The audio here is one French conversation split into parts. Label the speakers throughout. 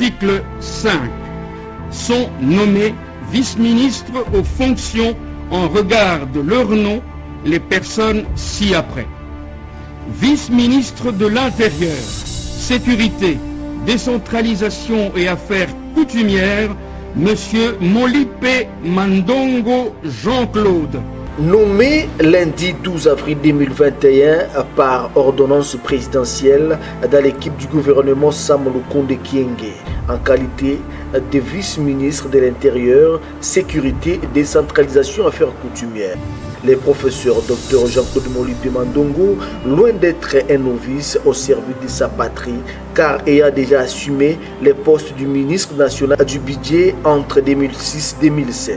Speaker 1: l'article 5, sont nommés vice-ministres aux fonctions en regard de leur nom les personnes ci-après. Vice-ministre de l'Intérieur, Sécurité, Décentralisation et Affaires coutumières, Monsieur Molipe Mandongo Jean-Claude.
Speaker 2: Nommé lundi 12 avril 2021 par ordonnance présidentielle dans l'équipe du gouvernement Sama Lukonde Kyenge en qualité de vice-ministre de l'Intérieur, Sécurité et Décentralisation Affaires coutumières. Le professeur Dr Jean-Claude Molipe Mandongo, loin d'être un novice au service de sa patrie, car ayant déjà assumé le poste du ministre national du budget entre 2006 et 2007.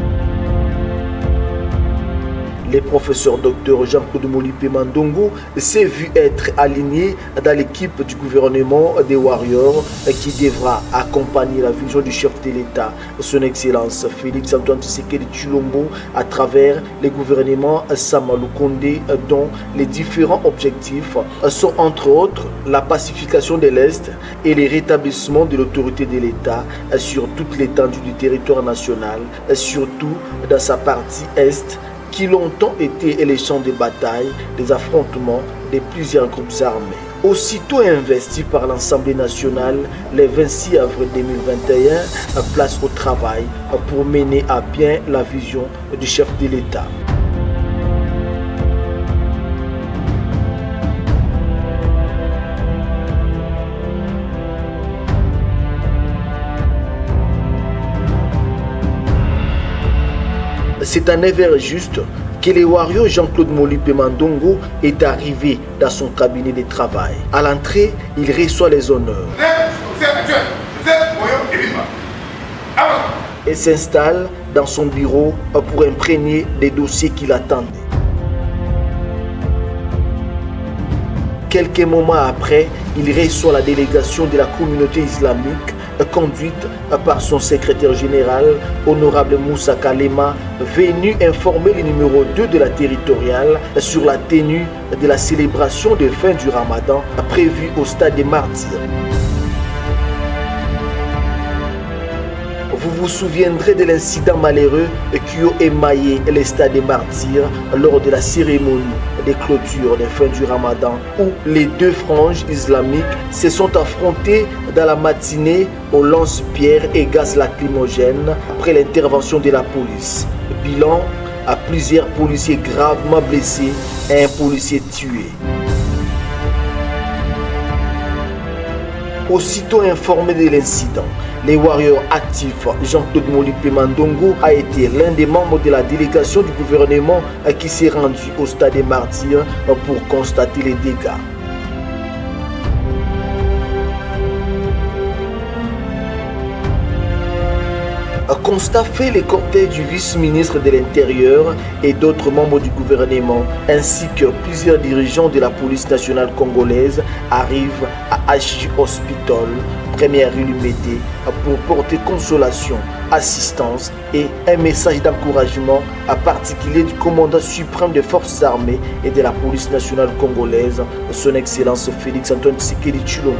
Speaker 2: Le professeur Dr Jean-Claude Molipe Mandongo s'est vu être aligné dans l'équipe du gouvernement des Warriors qui devra accompagner la vision du chef de l'État, son Excellence Félix Antoine Tshisekedi Tshilombo, à travers le gouvernement Sama Lukonde, dont les différents objectifs sont entre autres la pacification de l'Est et le rétablissement de l'autorité de l'État sur toute l'étendue du territoire national, surtout dans sa partie Est, qui longtemps été les champs de bataille, des affrontements de plusieurs groupes armés. Aussitôt investi par l'Assemblée nationale, le 26 avril 2021, place au travail pour mener à bien la vision du chef de l'État. C'est à 9h juste que le Warrior Jean-Claude Molipe Mandongo est arrivé dans son cabinet de travail. À l'entrée, il reçoit les honneurs et s'installe dans son bureau pour imprégner des dossiers qui l'attendaient. Quelques moments après, il reçoit la délégation de la communauté islamique conduite par son secrétaire général, honorable Moussa Kalema, venu informer le numéro 2 de la territoriale sur la tenue de la célébration de fin du Ramadan prévue au stade des Martyrs. Vous vous souviendrez de l'incident malheureux qui a émaillé le stade des Martyrs lors de la cérémonie de clôture de fin du Ramadan où les deux franges islamiques se sont affrontées dans la matinée au lance-pierre et gaz lacrymogène après l'intervention de la police. Bilan, à plusieurs policiers gravement blessés et un policier tué. Aussitôt informé de l'incident, les Warriors actifs Jean-Claude Molipe Mandongo a été l'un des membres de la délégation du gouvernement qui s'est rendu au stade des Martyrs pour constater les dégâts. Constat fait, les cortèges du vice-ministre de l'Intérieur et d'autres membres du gouvernement, ainsi que plusieurs dirigeants de la police nationale congolaise, arrivent à HJ Hospital, première rue Lumédé, pour porter consolation, assistance et un message d'encouragement à particulier du commandant suprême des forces armées et de la police nationale congolaise, son Excellence Félix Antoine Tshisekedi Tshilombo.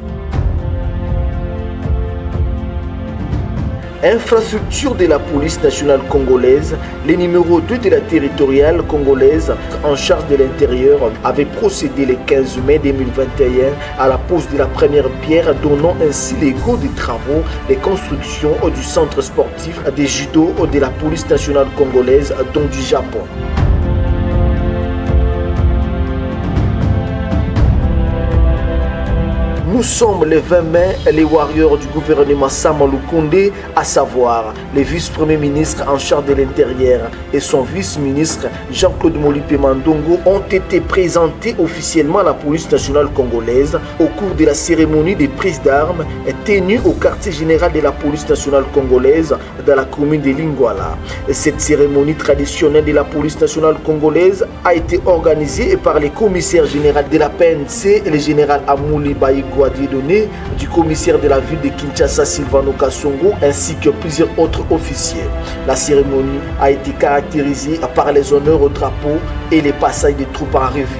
Speaker 2: Infrastructure de la police nationale congolaise, le numéro 2 de la territoriale congolaise en charge de l'intérieur avait procédé le 15 mai 2021 à la pose de la première pierre, donnant ainsi les go des travaux de construction du centre sportif de judo de la police nationale congolaise, dont du Japon. Nous sommes le 20 mai, les Warriors du gouvernement Sama Lukonde, à savoir le vice-premier ministre en charge de l'Intérieur et son vice-ministre Jean-Claude Molipe Mandongo, ont été présentés officiellement à la police nationale congolaise au cours de la cérémonie de prise d'armes tenue au quartier général de la police nationale congolaise dans la commune de Lingwala. Cette cérémonie traditionnelle de la police nationale congolaise a été organisée par le commissaire général de la PNC, le général Amouli Baïgwa Dieudonné, du commissaire de la ville de Kinshasa Sylvano Kassongo, ainsi que plusieurs autres officiers. La cérémonie a été caractérisée par les honneurs au drapeau et les passages des troupes en revue.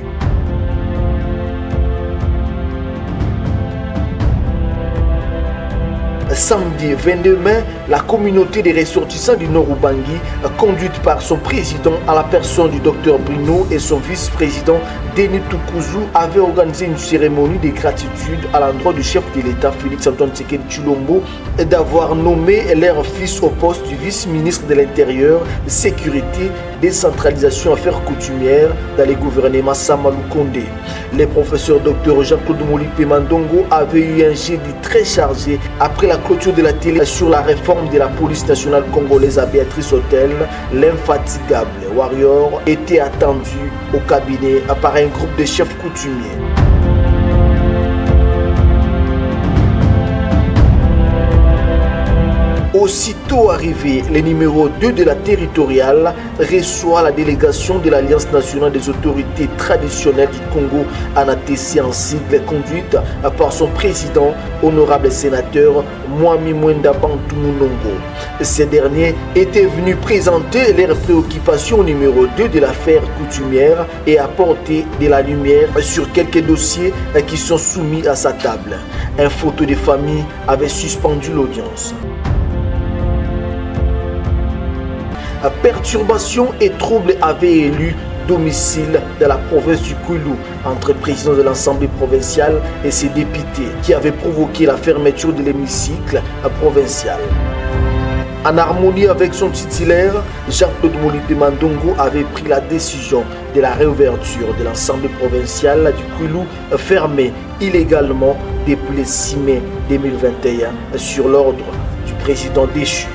Speaker 2: Samedi 22 mai, la communauté des ressortissants du Nord Ubangi, conduite par son président à la personne du Dr Bruno et son vice-président Denis Tukuzu, avait organisé une cérémonie de gratitude à l'endroit du chef de l'État Félix-Antoine Tshisekedi Tshilombo d'avoir nommé leur fils au poste du vice-ministre de l'Intérieur, Sécurité, Décentralisation, Affaires coutumières dans les gouvernements Samalou Kondé. Le professeur Dr Jean-Claude Molipe Mandongo avait eu un jeudi très chargé après la clôture de la télé sur la réforme de la police nationale congolaise à Béatrice Hôtel. L'infatigable warrior était attendu au cabinet par un groupe de chefs coutumiers. Aussitôt arrivé, le numéro 2 de la territoriale reçoit la délégation de l'Alliance nationale des autorités traditionnelles du Congo, ANATC en sigle, conduite par son président, honorable sénateur Mwami Mwenda Bantu Munongo. Ces derniers étaient venus présenter leurs préoccupations au numéro 2 de l'affaire coutumière et apporter de la lumière sur quelques dossiers qui sont soumis à sa table. Un photo de famille avait suspendu l'audience. Perturbations et troubles avaient élu domicile de la province du Kwilu entre le président de l'Assemblée provinciale et ses députés qui avaient provoqué la fermeture de l'hémicycle provincial. En harmonie avec son titulaire, Jean-Claude Molipe Mandongo avait pris la décision de la réouverture de l'Assemblée provinciale du Kwilu fermée illégalement depuis le 6 mai 2021 sur l'ordre du président déchu.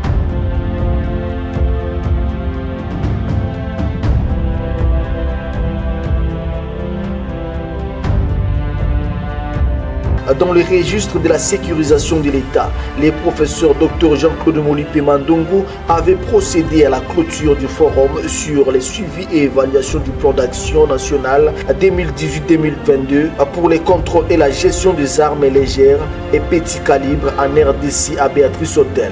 Speaker 2: Dans le registre de la sécurisation de l'État, les professeurs Dr Jean-Claude Molipe Mandongo avaient procédé à la clôture du forum sur les suivis et évaluations du plan d'action national 2018-2022 pour les contrôles et la gestion des armes légères et petits calibres en RDC à Béatrice Hôtel.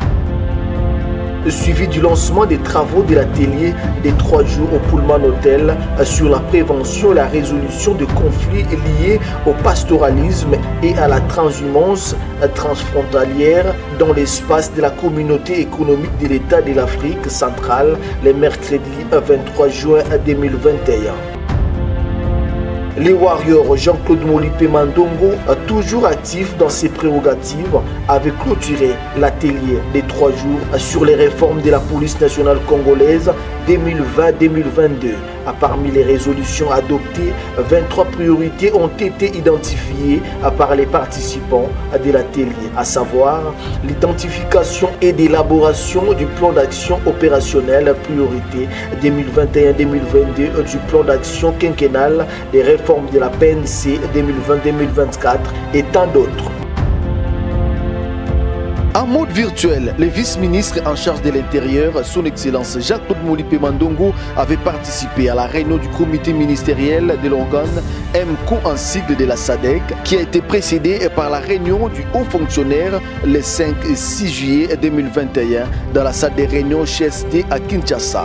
Speaker 2: Suivi du lancement des travaux de l'atelier des 3 jours au Pullman Hotel sur la prévention et la résolution de conflits liés au pastoralisme et à la transhumance transfrontalière dans l'espace de la communauté économique de l'État de l'Afrique centrale le mercredi 23 juin 2021. Les warriors Jean-Claude Molipe Mandongo, toujours actif dans ses prérogatives, avait clôturé l'atelier des 3 jours sur les réformes de la police nationale congolaise 2020-2022. Parmi les résolutions adoptées, 23 priorités ont été identifiées par les participants de l'atelier, à savoir l'identification et l'élaboration du plan d'action opérationnel priorité 2021-2022, du plan d'action quinquennal des réformes de la PNC 2020-2024 et tant d'autres. En mode virtuel, le vice-ministre en charge de l'Intérieur, son Excellence Jean-Claude Molipe Mandongo, avait participé à la réunion du comité ministériel de l'organe MCO en sigle de la SADC, qui a été précédée par la réunion du haut fonctionnaire le 5 et 6 juillet 2021 dans la salle des réunions CST à Kinshasa.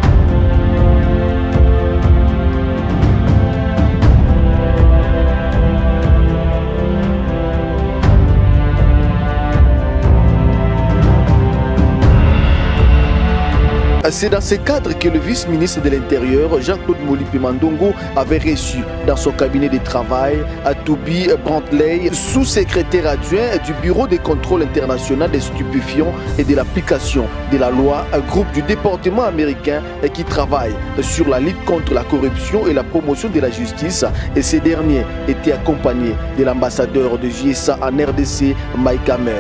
Speaker 2: C'est dans ce cadre que le vice-ministre de l'Intérieur, Jean-Claude Molipe Mandongo, avait reçu dans son cabinet de travail à Toby Brantley, sous-secrétaire adjoint du Bureau de contrôle international des stupéfiants et de l'application de la loi, un groupe du département américain qui travaille sur la lutte contre la corruption et la promotion de la justice. Et ces derniers étaient accompagnés de l'ambassadeur de JSA en RDC, Mike Hammer.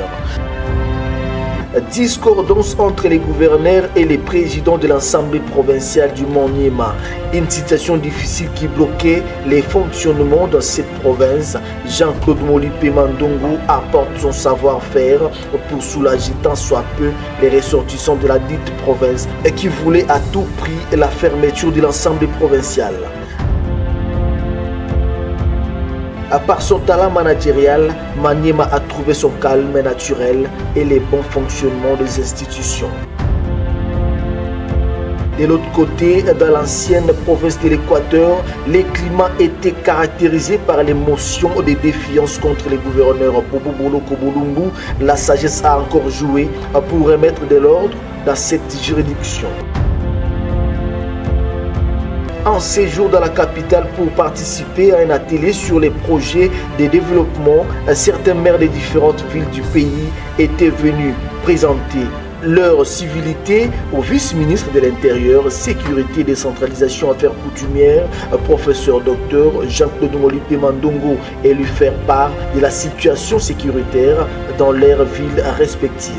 Speaker 2: Discordance entre les gouverneurs et les présidents de l'Assemblée provinciale du Maniema. Une situation difficile qui bloquait les fonctionnements dans cette province. Jean-Claude Molipe Mandongo apporte son savoir-faire pour soulager tant soit peu les ressortissants de la dite province et qui voulaient à tout prix la fermeture de l'Assemblée provinciale. Par son talent managérial, Maniema a trouvé son calme naturel et les bons fonctionnements des institutions. De l'autre côté, dans l'ancienne province de l'Équateur, les climats étaient caractérisés par l'émotion de défiance contre les gouverneurs Bobo Boloko Bolumbu. La sagesse a encore joué pour remettre de l'ordre dans cette juridiction. En séjour dans la capitale pour participer à un atelier sur les projets de développement, certains maires des différentes villes du pays étaient venus présenter leur civilité au vice-ministre de l'Intérieur, Sécurité et Décentralisation Affaires coutumières, professeur Dr Jean-Claude Molipe Mandongo, et lui faire part de la situation sécuritaire dans leurs villes respectives.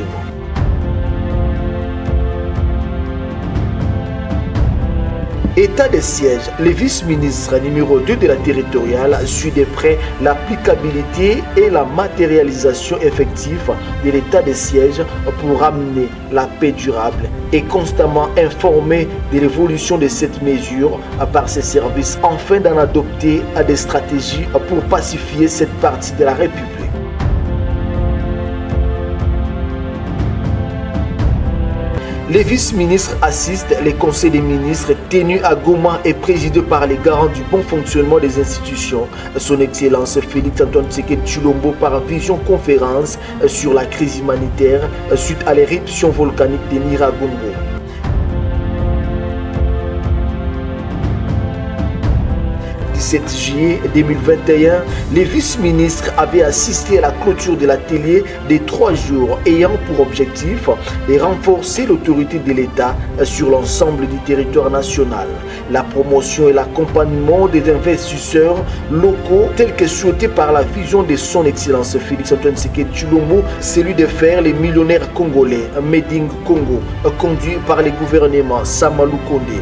Speaker 2: État de siège, le vice-ministre numéro 2 de la territoriale suit de près l'applicabilité et la matérialisation effective de l'état de siège pour amener la paix durable et constamment informé de l'évolution de cette mesure par ses services afin d'en adopter des stratégies pour pacifier cette partie de la République. Les vice-ministres assistent les conseils des ministres tenus à Goma et présidés par les garants du bon fonctionnement des institutions. Son Excellence Félix Antoine Tshisekedi Tshilombo par vision-conférence sur la crise humanitaire suite à l'éruption volcanique de Nyiragongo. Le 7 juillet 2021, les vice-ministres avaient assisté à la clôture de l'atelier de 3 jours ayant pour objectif de renforcer l'autorité de l'État sur l'ensemble du territoire national. La promotion et l'accompagnement des investisseurs locaux tels que souhaités par la vision de son Excellence Félix Antoine Tshisekedi Tshilombo, celui de faire les millionnaires congolais Made in Congo, conduit par le gouvernement Sama Lukonde.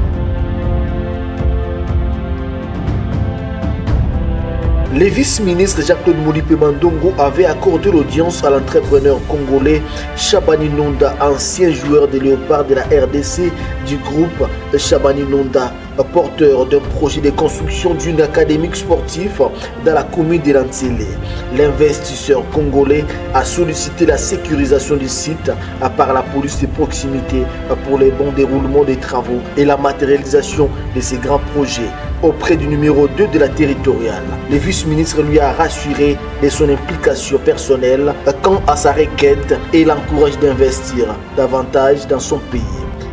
Speaker 2: Le vice-ministre Jean-Claude Molipe Mandongo avait accordé l'audience à l'entrepreneur congolais Chabani Nonda, ancien joueur de Léopard de la RDC du groupe Chabani Nonda, porteur d'un projet de construction d'une académie sportive dans la commune de Lantsele. L'investisseur congolais a sollicité la sécurisation du site par la police de proximité pour le bon déroulement des travaux et la matérialisation de ces grands projets auprès du numéro 2 de la territoriale. Le vice-ministre lui a rassuré de son implication personnelle quant à sa requête et l'encourage d'investir davantage dans son pays.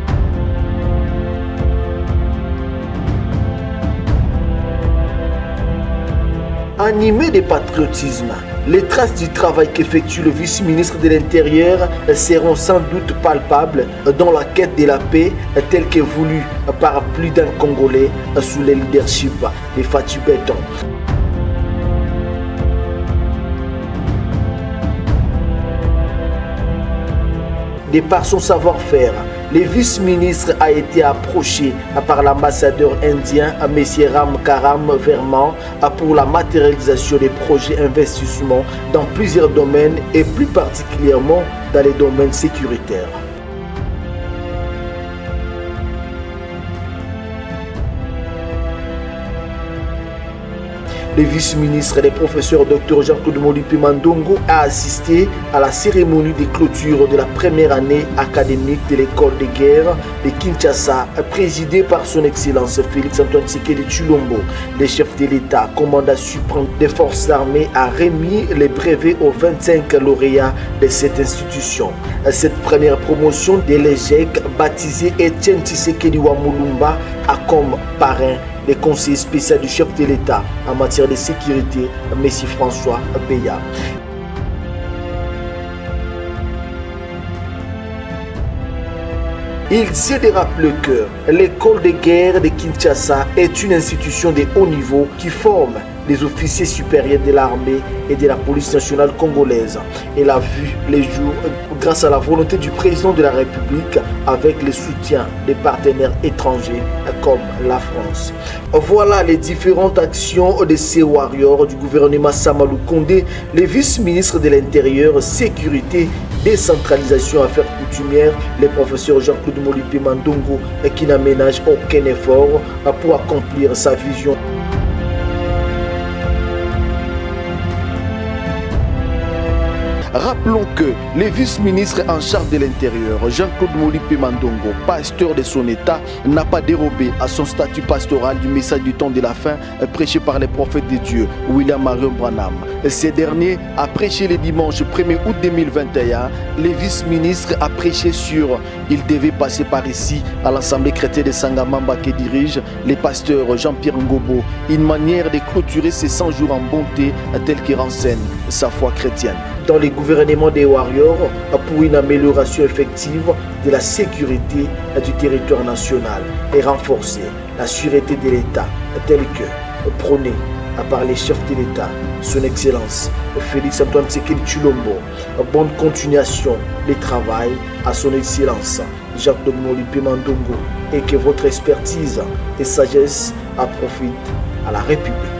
Speaker 2: Animé de patriotisme, les traces du travail qu'effectue le vice-ministre de l'Intérieur seront sans doute palpables dans la quête de la paix telle que voulue par plus d'un Congolais sous le leadership de Fatou Béton. De par son savoir-faire, le vice-ministre a été approché par l'ambassadeur indien M. Ram Karam Verman pour la matérialisation des projets d'investissement dans plusieurs domaines et plus particulièrement dans les domaines sécuritaires. Le vice-ministre et le professeur Dr Jean-Claude Molipe Mandongo a assisté à la cérémonie de clôture de la première année académique de l'école de guerre de Kinshasa, présidée par son Excellence Félix Antoine Tshisekedi Tshilombo. Le chef de l'État, commandant suprême des forces armées, a remis les brevets aux 25 lauréats de cette institution. Cette première promotion de l'EGEC, baptisée Etienne Tshisekedi Wamulumba, a comme parrain le conseiller spécial du chef de l'État en matière de sécurité, M. François Beya. Il s'est de rappeler que l'école de guerre de Kinshasa est une institution de haut niveau qui forme des officiers supérieurs de l'armée et de la police nationale congolaise. Elle a vu les jours grâce à la volonté du président de la République avec le soutien des partenaires étrangers comme la France. Voilà les différentes actions de ces warriors du gouvernement Sama Lukonde, le vice-ministre de l'Intérieur, Sécurité, Décentralisation, Affaires coutumières, le professeur Jean-Claude Molipe Mandongo, qui n'aménage aucun effort pour accomplir sa vision. Rappelons que le vice-ministre en charge de l'Intérieur, Jean-Claude Molipe Mandongo, pasteur de son État, n'a pas dérobé à son statut pastoral du message du temps de la fin prêché par les prophètes de Dieu, William Marion Branham. Ce dernier a prêché le dimanche 1er août 2021. Le vice-ministre a prêché sur « Il devait passer par ici » à l'Assemblée chrétienne de Sangamamba que dirige le pasteur Jean-Pierre Ngobo, une manière de clôturer ces 100 jours en bonté telle que renseigne sa foi chrétienne. Dans le gouvernement des Warriors, pour une amélioration effective de la sécurité du territoire national et renforcer la sûreté de l'État telle que prônée par les chefs de l'État, son Excellence Félix Antoine Tshisekedi Tshilombo. Bonne continuation du travail à son Excellence Jean-Claude Molipe Mandongo et que votre expertise et sagesse profitent à la République.